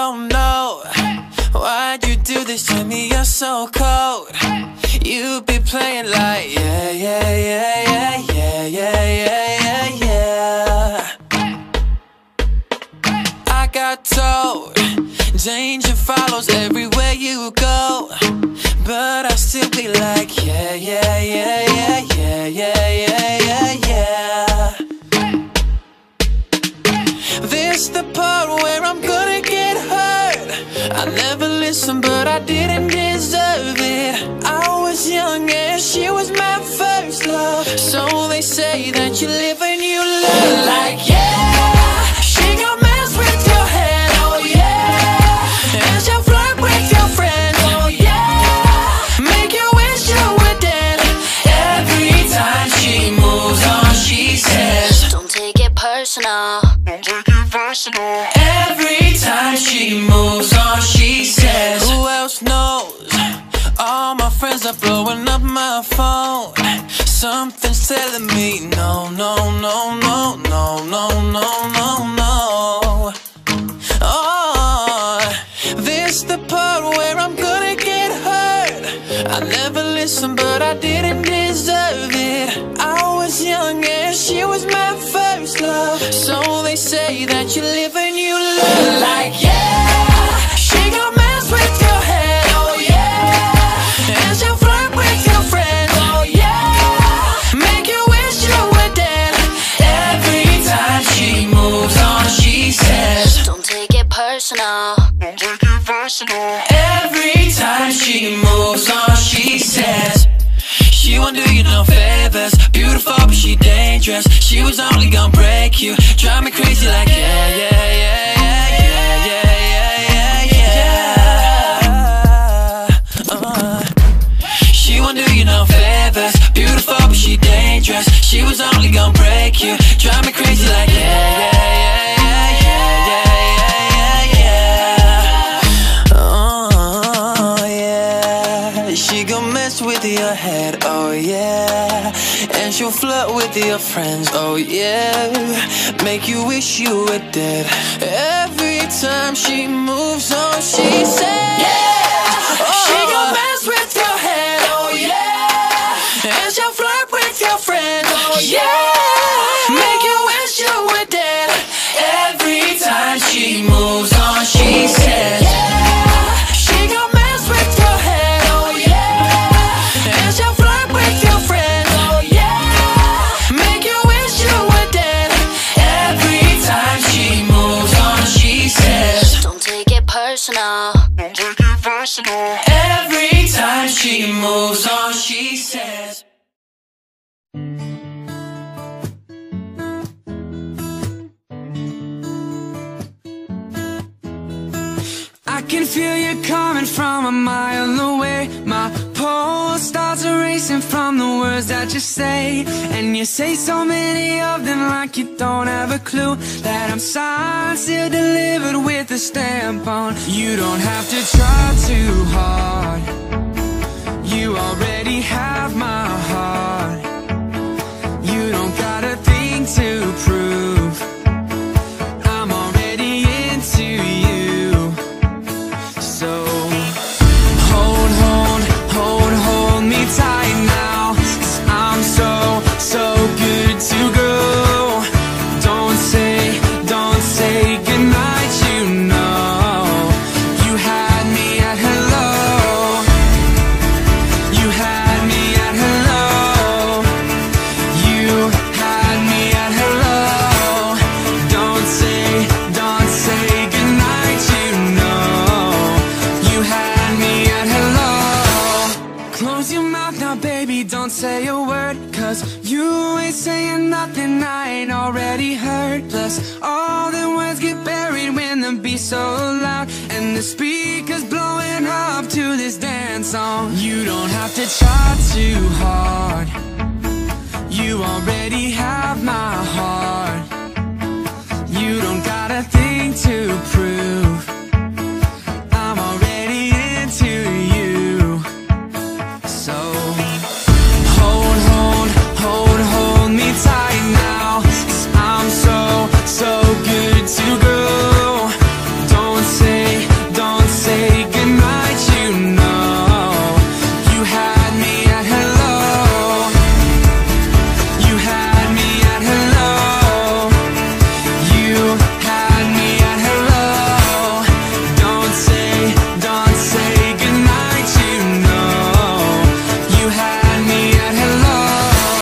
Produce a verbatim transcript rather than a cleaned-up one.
don't know why'd you do this to me, you're so cold. You be playing like yeah, yeah, yeah, yeah, yeah, yeah, yeah, yeah, yeah. I got told danger follows everywhere you go, but I still be like yeah, yeah, yeah, yeah, yeah, yeah, yeah, yeah, yeah. This the part where I'm gonna get hurt. I never listened, but I didn't deserve it. I was young and she was my first love, so they say that you live and you learn. Like yeah, she gon' mess with your head, oh yeah, and she'll flirt with your friends, oh yeah, make you wish you were dead. Every time she moves on, she says, don't take it personal. Don't take it personal. Every time she moves on, she says, who else knows? All my friends are blowing up my phone. Something's telling me no, no, no, no, no, no, no, no, no. Oh, this the part where I'm gonna get hurt. I never listened, but I didn't deserve it. I was young and she was my first love, so they say that you live and you learn. Like yeah, she gon' mess with your head, oh yeah, and she'll flirt with your friends, oh yeah, make you wish you were dead. Every time she moves on, she says, don't take it personal. don't take it personal. Every time she moves on, she says, she won't do you no favors. Beautiful, but she dangerous. She was only gonna break you, drive me crazy like yeah, yeah, yeah, yeah, yeah, yeah, yeah, yeah, yeah. Uh, she won't do you no favors. Beautiful, but she dangerous. She was only gonna break you, drive me crazy like yeah, yeah, yeah, yeah, yeah, yeah, yeah, yeah. Oh yeah, she gon' mess with your head, oh yeah, and she'll flirt with your friends, oh yeah, make you wish you were dead. Every time she moves on, she says yeah, oh, she gon' mess with your head, oh yeah, and she'll flirt with your friends, oh yeah, make you wish you were dead. Every time she moves on, she says yeah, she gon' mess with your head, oh yeah, and she'll flirt with your friends, oh yeah, make you wish you were dead. Every time she moves on, she says, don't take it personal. don't take it personal. Every time she moves on, she says. I can feel you coming from a mile away. My pulse starts racing from the words that you say, and you say so many of them like you don't have a clue that I'm signed, still delivered with a stamp on. You don't have to try too hard. You already have my heart. You don't got a thing to prove. I'm already into you. So hold, hold, hold, hold me tight now, 'cause I'm so, so good to go. Don't say, don't say goodnight, you know. You had me at hello. You had me at hello. You had me at hello. Don't say, don't say goodnight, you know. You had me at hello. Close your mouth now, baby, don't say a word, 'cause you ain't saying nothing I ain't already heard. Plus, all the words get buried when the beat's so loud, and the speakers blowing up to this dance song. You don't have to try too hard.